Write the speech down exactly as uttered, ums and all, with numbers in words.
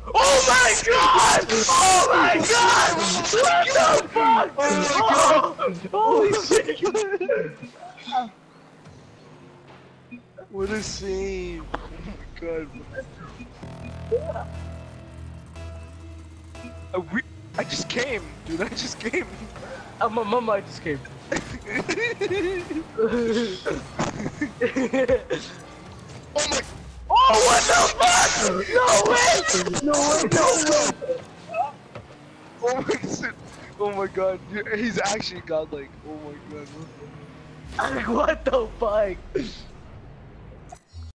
Oh my god! Oh my god! What the fuck? Oh, holy shit! What a save! Oh my god. I, re I just came, dude. I just came. Oh, my mama I just came. Oh my. Oh, what the fuck? No way! No way, no way! Oh my shit. Oh my god. He's actually godlike. Oh my god. What the fuck?